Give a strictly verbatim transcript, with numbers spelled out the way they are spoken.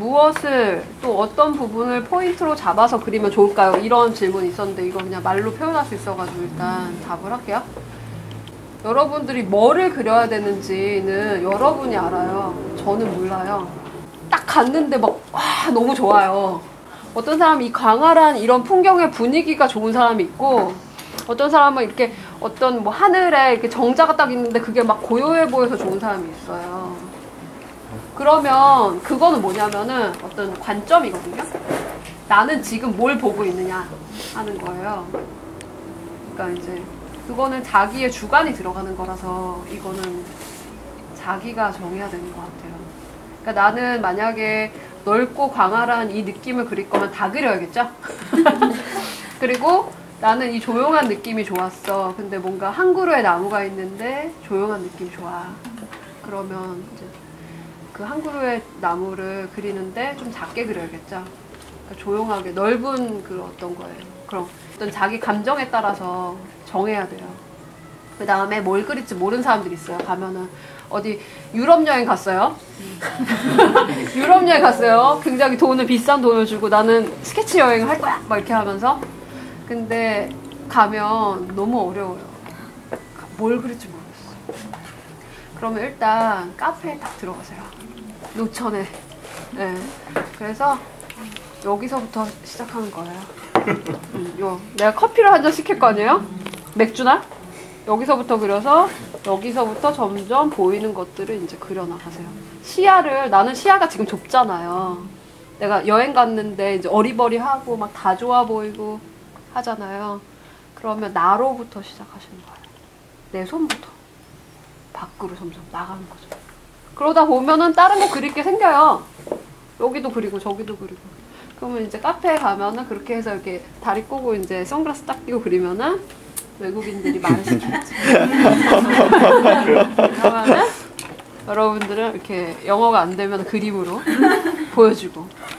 무엇을 또 어떤 부분을 포인트로 잡아서 그리면 좋을까요? 이런 질문이 있었는데 이거 그냥 말로 표현할 수 있어가지고 일단 답을 할게요. 여러분들이 뭐를 그려야 되는지는 여러분이 알아요. 저는 몰라요. 딱 갔는데 막 와, 너무 좋아요. 어떤 사람은 이 광활한 이런 풍경의 분위기가 좋은 사람이 있고, 어떤 사람은 이렇게 어떤 뭐 하늘에 이렇게 정자가 딱 있는데 그게 막 고요해 보여서 좋은 사람이 있어요. 그러면 그거는 뭐냐면은 어떤 관점이거든요. 나는 지금 뭘 보고 있느냐 하는 거예요. 그러니까 이제 그거는 자기의 주관이 들어가는 거라서 이거는 자기가 정해야 되는 것 같아요. 그러니까 나는 만약에 넓고 광활한 이 느낌을 그릴 거면 다 그려야겠죠? 그리고 나는 이 조용한 느낌이 좋았어. 근데 뭔가 한 그루의 나무가 있는데 조용한 느낌이 좋아. 그러면 이제 그 한 그루의 나무를 그리는데 좀 작게 그려야겠죠? 그러니까 조용하게 넓은 그 어떤 거예요. 그럼 어떤 자기 감정에 따라서 정해야 돼요. 그 다음에 뭘 그릴지 모르는 사람들이 있어요. 가면은 어디 유럽 여행 갔어요. 유럽 여행 갔어요. 굉장히 돈을 비싼 돈을 주고 나는 스케치 여행을 할 거야 막 이렇게 하면서. 근데 가면 너무 어려워요. 뭘 그릴지 모르겠어요. 그러면 일단 카페에 딱 들어가세요. 노천에. 네. 그래서 여기서부터 시작하는 거예요. 음, 요. 내가 커피를 한 잔 시킬 거 아니에요? 맥주나? 여기서부터 그려서 여기서부터 점점 보이는 것들을 이제 그려나가세요. 시야를, 나는 시야가 지금 좁잖아요. 내가 여행 갔는데 이제 어리버리하고 막 다 좋아 보이고 하잖아요. 그러면 나로부터 시작하시는 거예요. 내 손부터 밖으로 점점 나가는 거죠. 그러다 보면은 다른 거 그릴 게 생겨요. 여기도 그리고 저기도 그리고. 그러면 이제 카페에 가면은 그렇게 해서 이렇게 다리 꼬고 이제 선글라스 딱 끼고 그리면은 외국인들이 말을 시키겠지. 그러면은 여러분들은 이렇게 영어가 안 되면 그림으로 보여주고